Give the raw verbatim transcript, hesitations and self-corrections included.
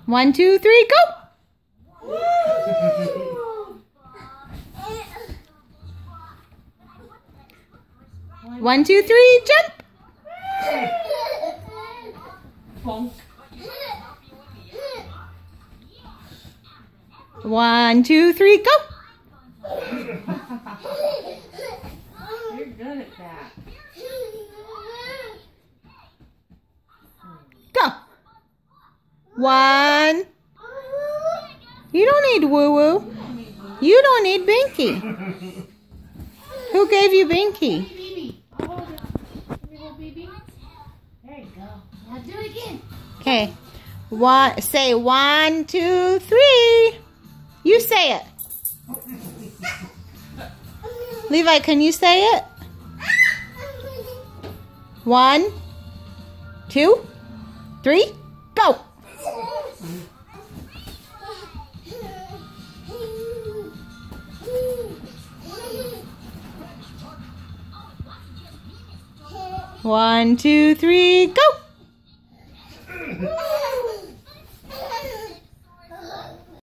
One, two, three, go! One, two, three, jump! One, two, three, go! You're good at that. Go! One. You don't need woo-woo. You don't need Binky. Who gave you Binky? There you go. Now do it again. Okay. One. Say one, two, three. You say it. Levi, can you say it? One, two, three, go. One, two, three, go.